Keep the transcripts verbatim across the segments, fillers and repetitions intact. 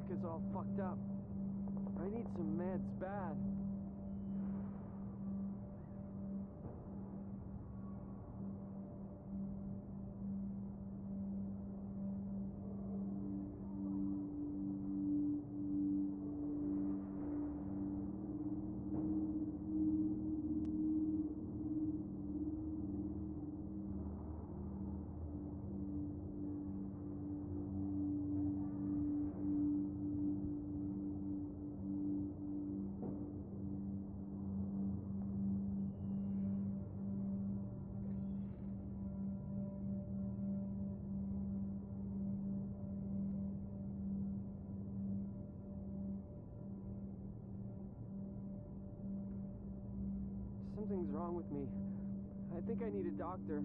back is all fucked up. I need some meds bad. Something's wrong with me. I think I need a doctor.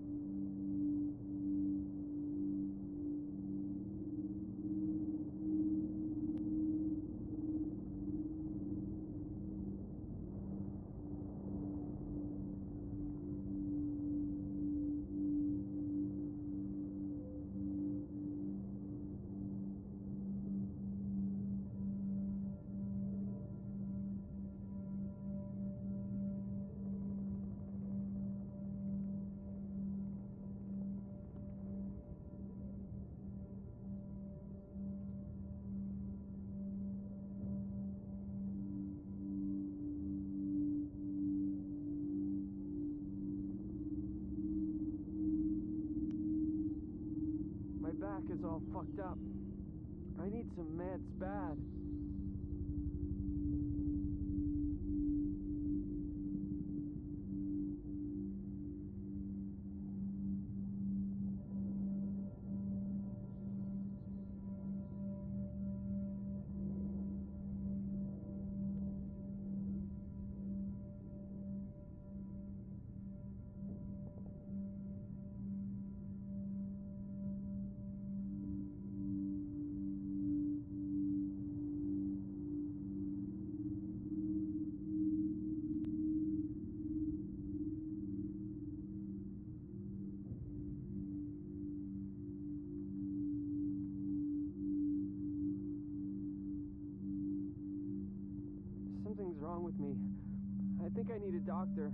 My back is all fucked up. I need some meds bad. Something's wrong with me. I think I need a doctor.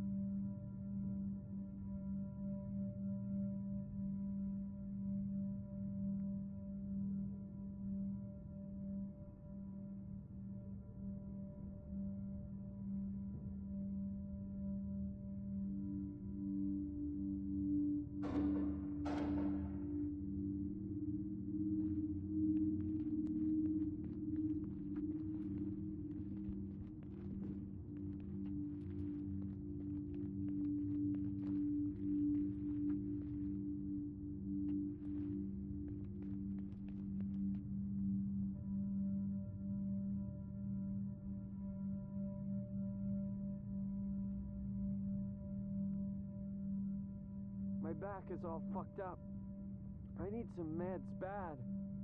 My back is all fucked up. I need some meds bad.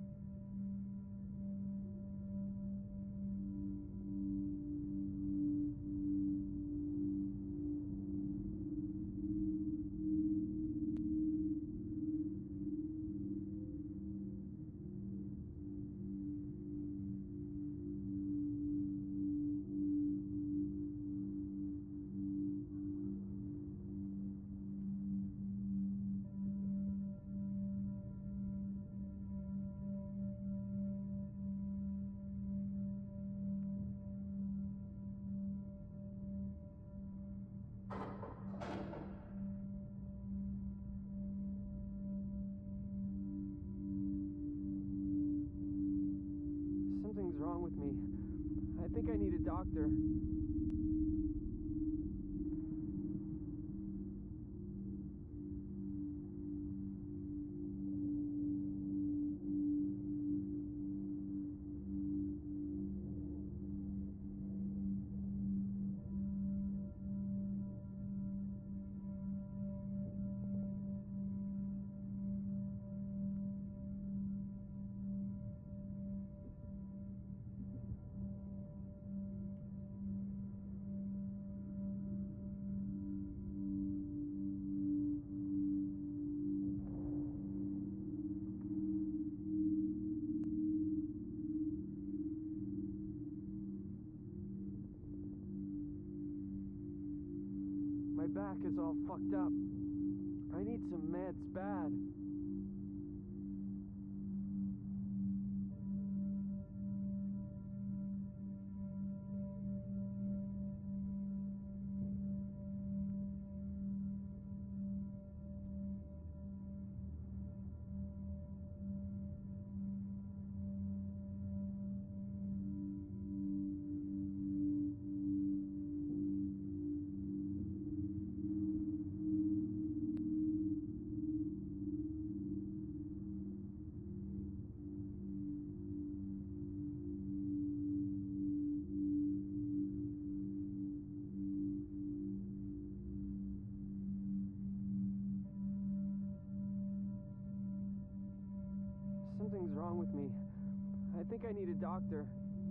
Something's wrong with me. I think I need a doctor. My back is all fucked up. I need some meds bad. Something's wrong with me. I think I need a doctor.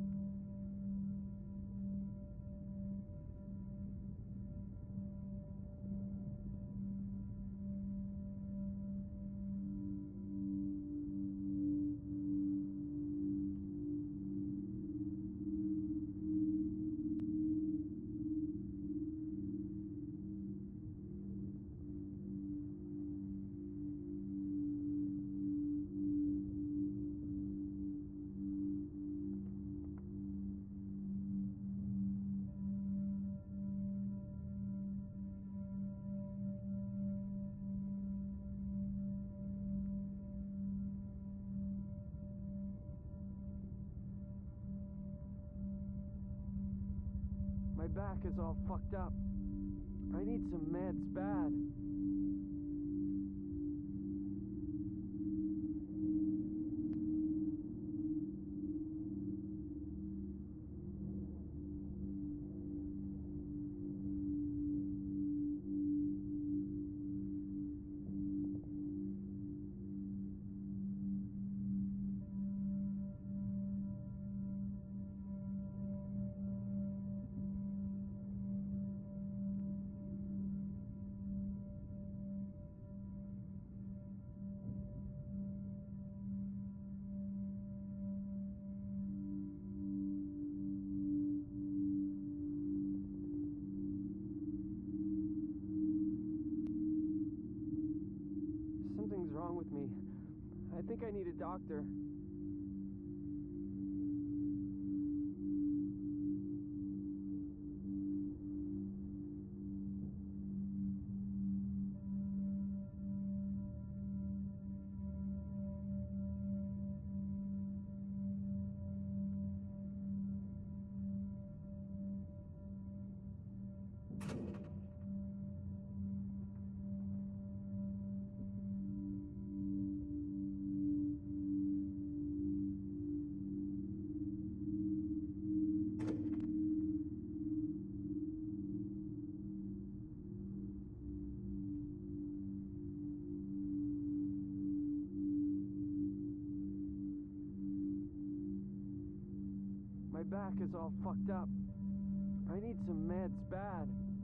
My back is all fucked up. I need some meds bad. Something's wrong with me. I think I need a doctor. My back is all fucked up. I need some meds bad.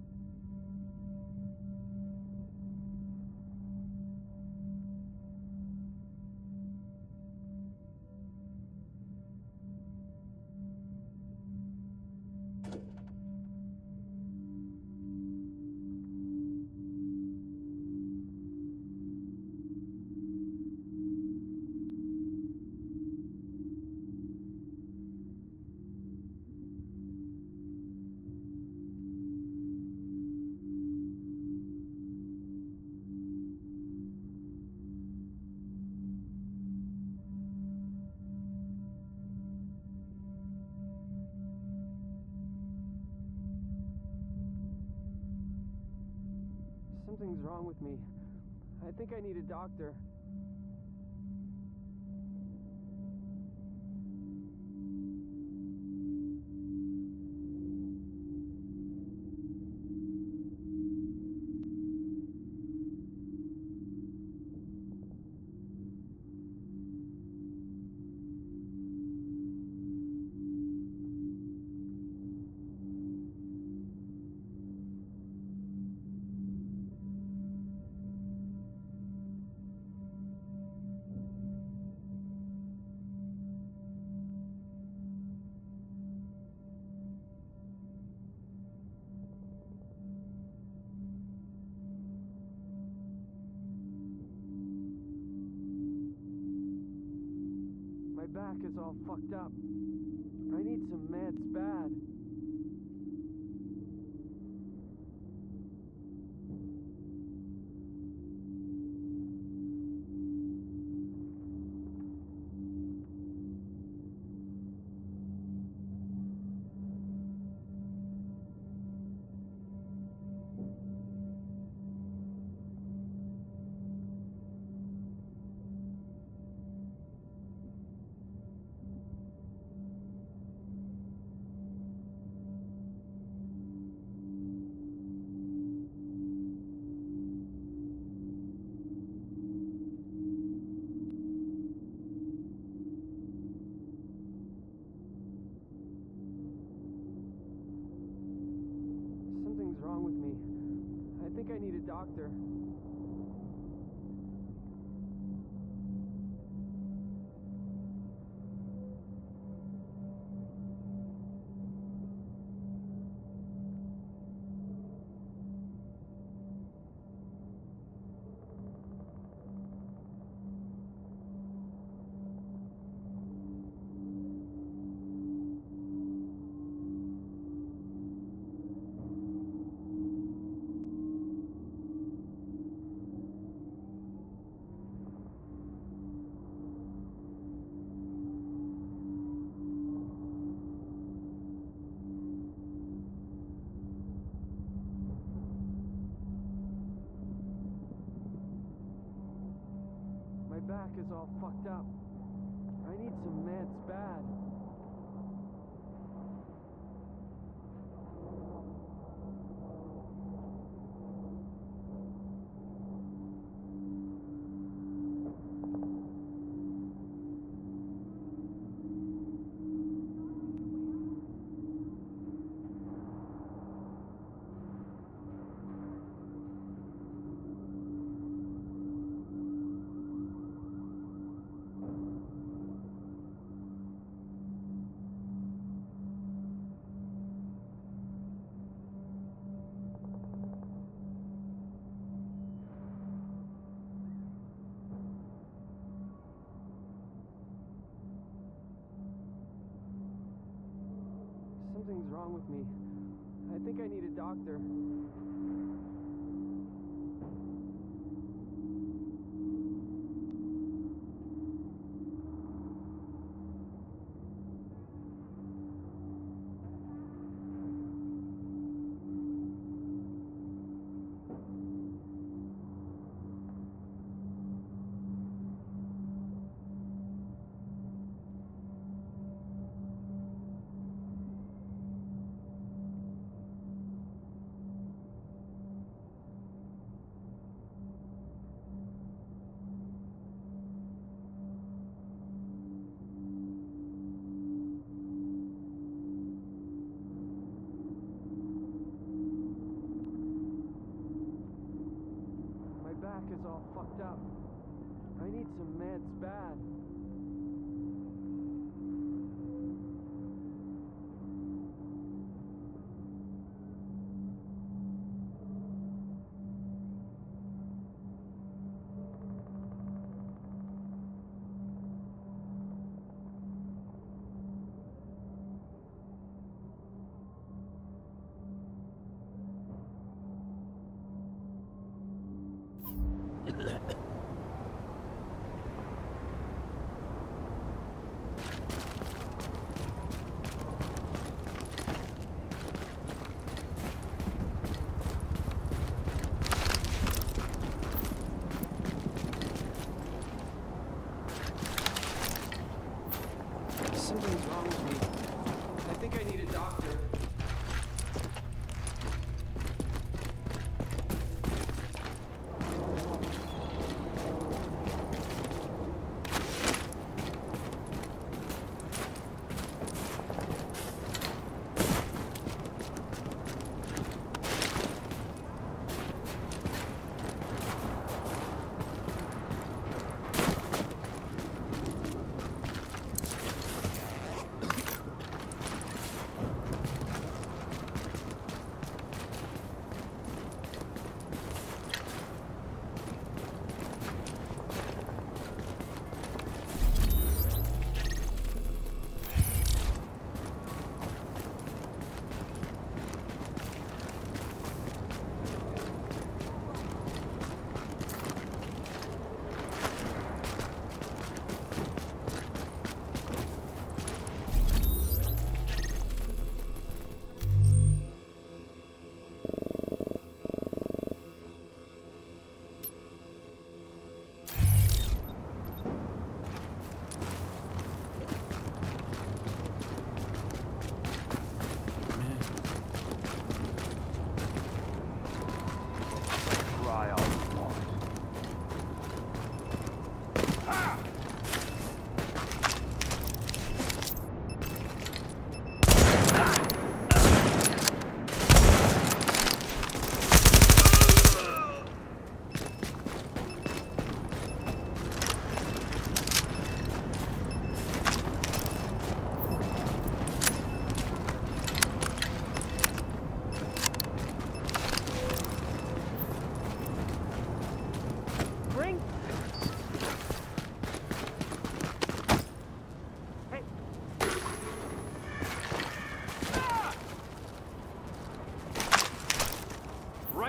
Something's wrong with me. I think I need a doctor. back is all fucked up. I need some meds bad. Something's wrong with me. I think I need a doctor. My back is all fucked up. I need some meds bad. Something's wrong with me. I think I need a doctor. My back is all fucked up. I need some meds bad. Something's wrong with me. I think I need a doctor.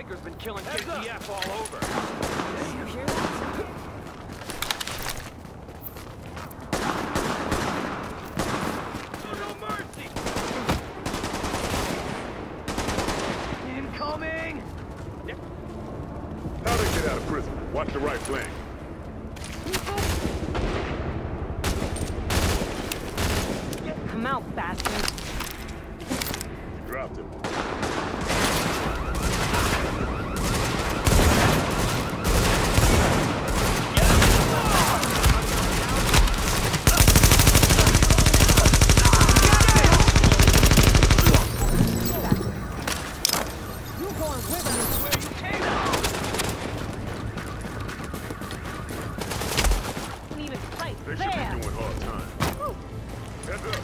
Stryker's been killing K T F all over. Did you hear that? No mercy! Incoming! How to get out of prison? Watch the right flank. Come out, bastard! Dropped him. They should be doing hard time. Heads up.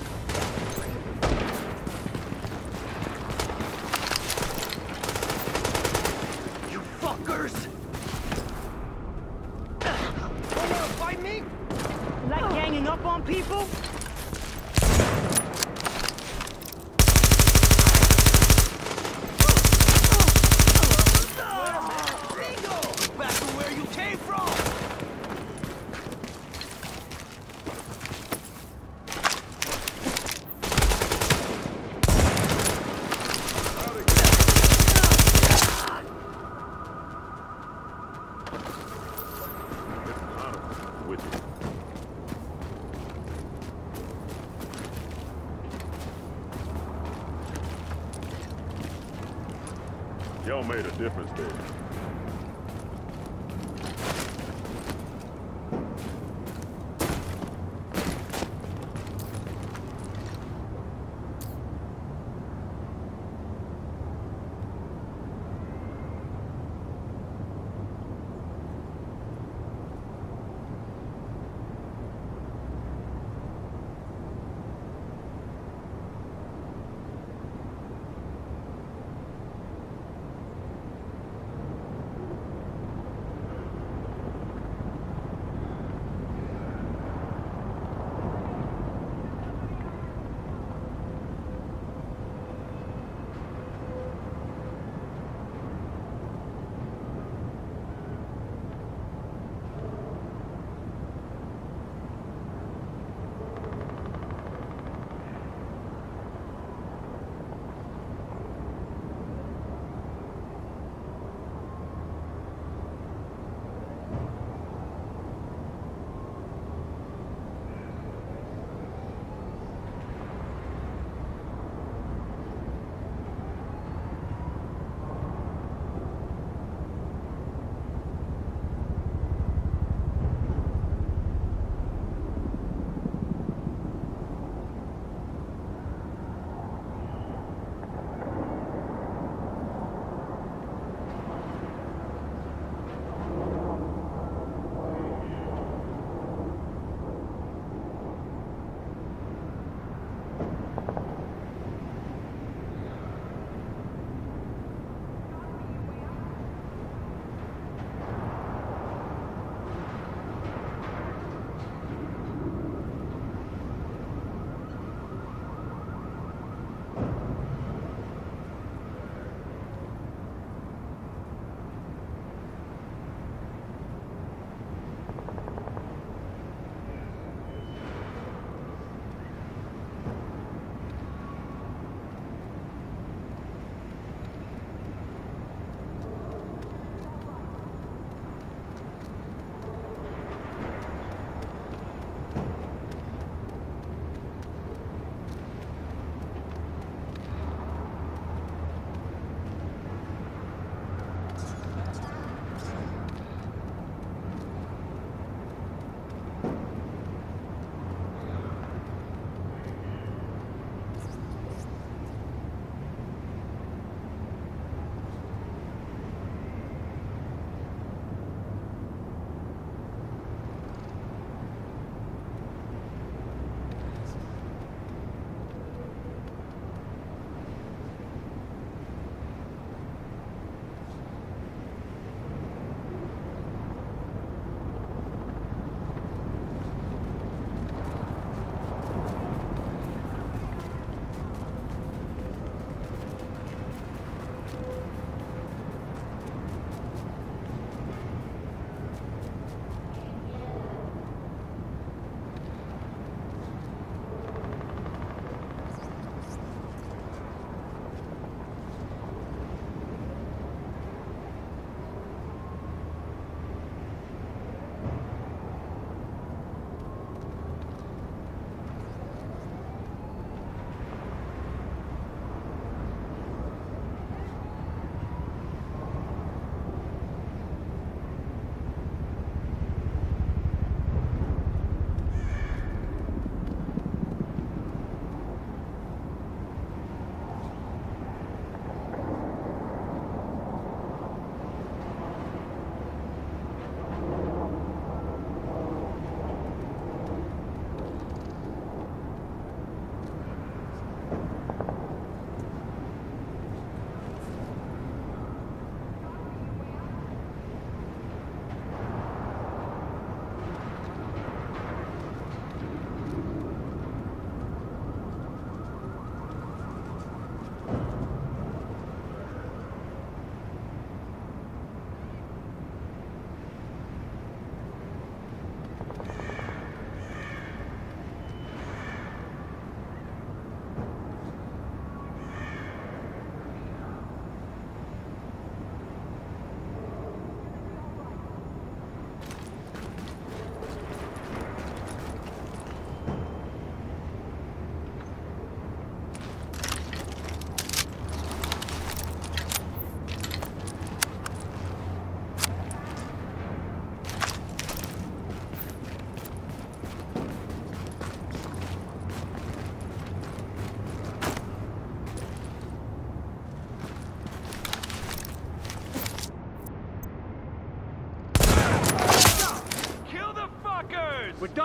You fuckers! Don't wanna fight me? Like ganging up on people? Bingo! Back to where you came from! Y'all made a difference there.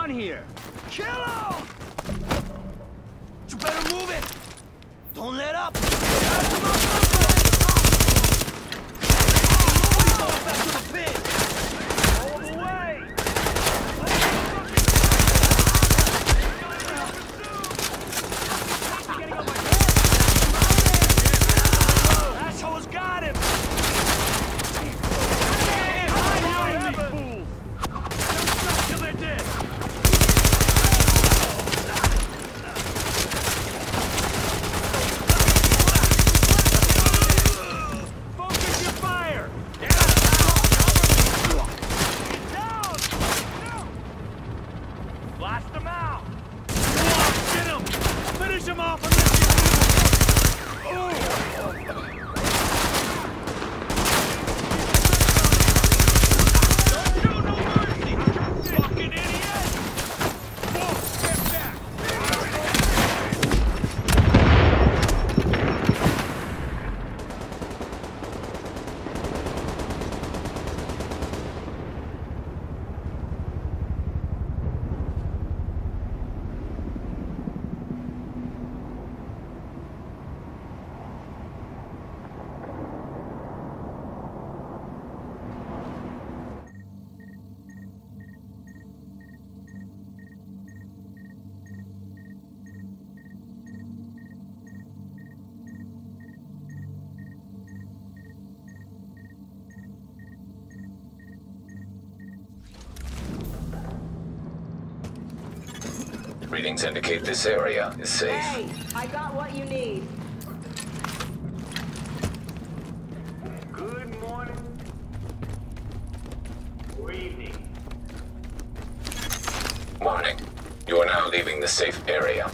on here? Kill him! You better move it! Don't let up! Pass him up! Nobody's going back to the pit! All the way! Asshole's got him! Blast him out! Get him! Finish him off! Oh! Don't show no mercy! Fucking idiot! Whoa! Step back! Readings indicate this area is safe. Hey, I got what you need. Good morning. Or evening. Warning. You are now leaving the safe area.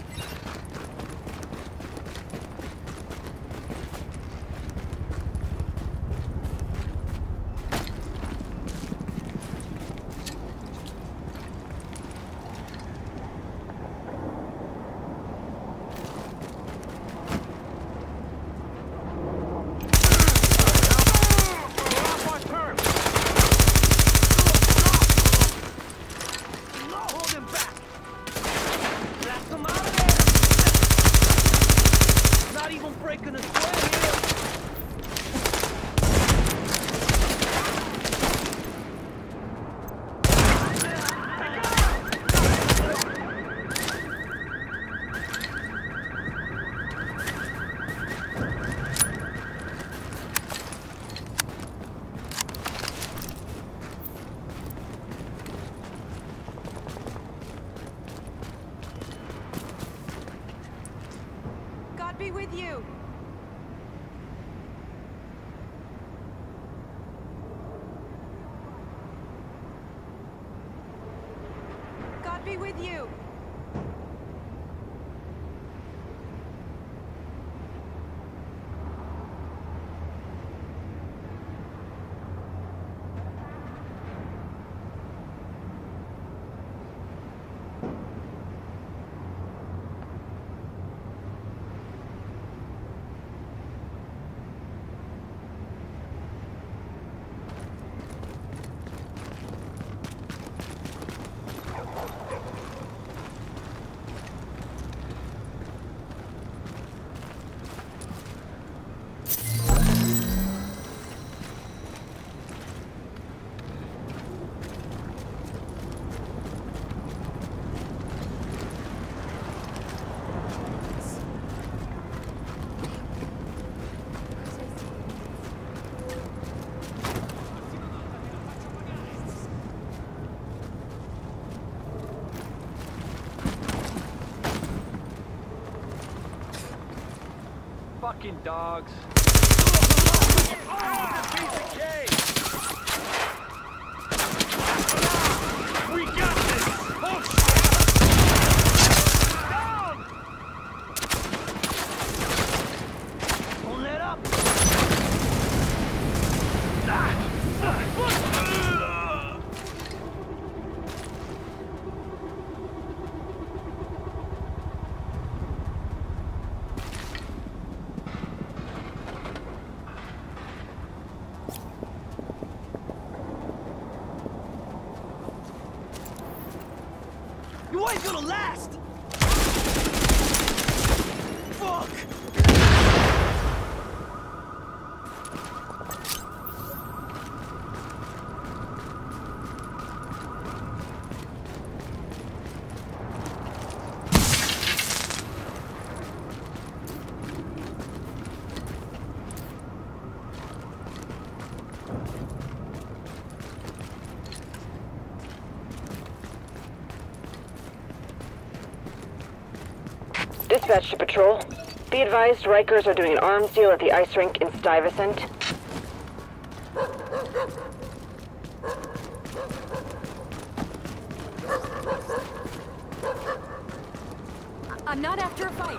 God be with you. God be with you. Fucking dogs. Oh, piece of cake! We got this! Oh, shit! Down! Don't let up! Ah! You ain't gonna last! Fuck! Dispatch to patrol. Be advised, Rikers are doing an arms deal at the ice rink in Stuyvesant. I'm not after a fight.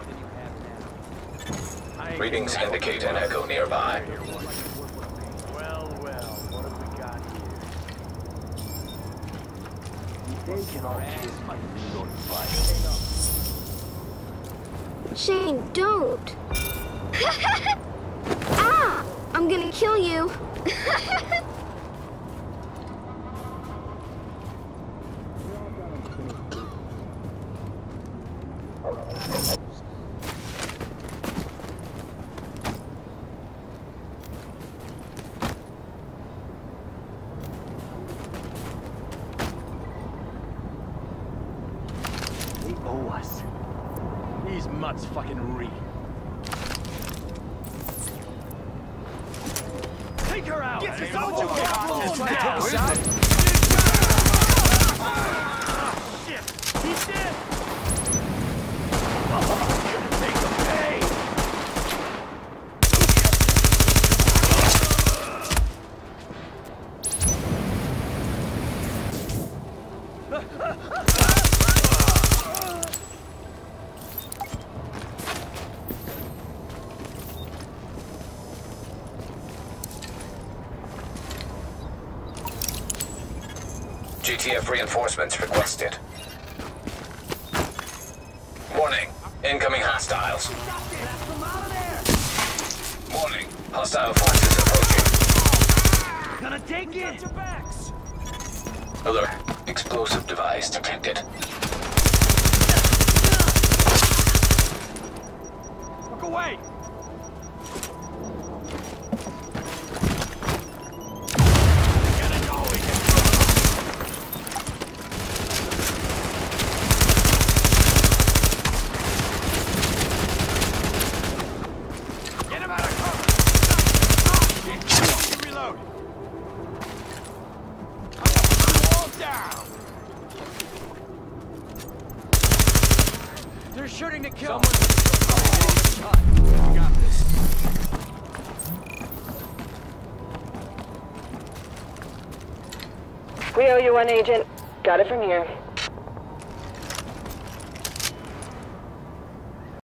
Readings indicate an echo nearby. Well, well, what have we got here? They can all kiss my short fight. Shane, don't! Ah! I'm gonna kill you! They owe us. These mutts fucking reek. Take her out! Get this out! Shit! He's dead! Oh, take the pay! G T F reinforcements requested. Warning. Incoming hostiles. Warning. Hostile forces approaching. Gonna take it! Your backs! Alert. Explosive device detected. Look away! They're shooting to kill. Someone got this. We owe you one, Agent. Got it from here.